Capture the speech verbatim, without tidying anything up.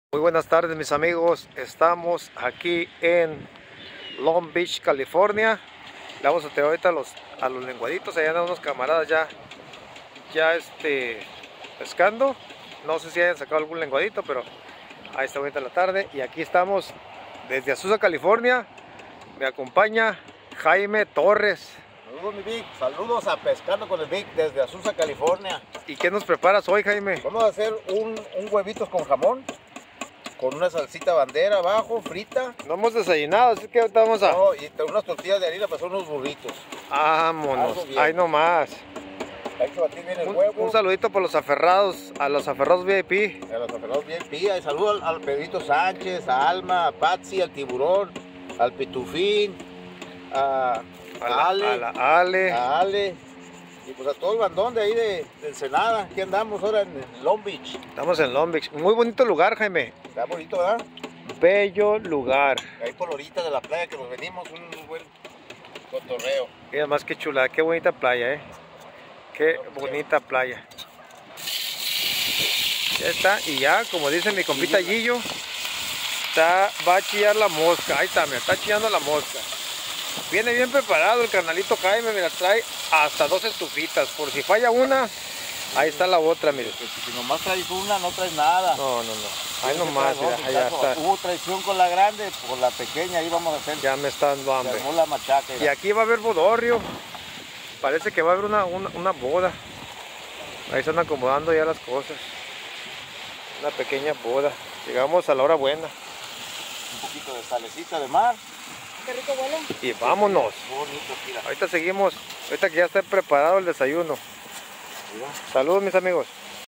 Muy buenas tardes, mis amigos. Estamos aquí en Long Beach, California. Le vamos a tener ahorita a los, a los lenguaditos. Allá andan unos camaradas ya, ya este, pescando. No sé si hayan sacado algún lenguadito, pero ahí está ahorita la tarde. Y aquí estamos desde Azusa, California. Me acompaña Jaime Torres. Saludos, mi Vic. Saludos a Pescando con el Vic desde Azusa, California. ¿Y qué nos preparas hoy, Jaime? Vamos a hacer un, un huevitos con jamón, con una salsita bandera abajo, frita. No hemos desayunado, así que ahorita vamos a... No, y unas tortillas de harina para hacer unos burritos. Vámonos, ahí nomás. Hay que batir bien el Un, huevo. un saludito por los aferrados, a los aferrados V I P. A los aferrados V I P. Y saludos al, al Pedrito Sánchez, a Alma, a Patsy, al Tiburón, al Pitufín, a, A a la, Ale. a la Ale. A Ale. Y pues a todo el bandón de ahí de, de Ensenada. Aquí andamos ahora en Long Beach. Estamos en Long Beach. Muy bonito lugar, Jaime. Está bonito, ¿verdad? Bello lugar. Ahí por la orilla de la playa que nos venimos, un buen cotorreo. Y además qué chula, qué bonita playa, eh. Qué bonita playa. Ya está, y ya, como dice mi compita Gillo, está, va a chillar la mosca. Ahí está, me está chillando la mosca. Viene bien preparado el carnalito Jaime, me la trae hasta dos estufitas. Por si falla una, ahí está la otra, mire. Si nomás traes una, no traes nada. No, no, no. Ahí nomás, mira, ahí ya está. Hubo traición con la grande, por la pequeña, ahí vamos a hacer. Ya me está dando hambre. Se armó la machaca. Y aquí va a haber bodorrio. Parece que va a haber una, una, una boda. Ahí están acomodando ya las cosas. Una pequeña boda. Llegamos a la hora buena. Un poquito de salecita de mar. Qué rico huele. Y vámonos. Bonito, mira. Ahorita seguimos. Ahorita que ya está preparado el desayuno. Mira. Saludos, mis amigos.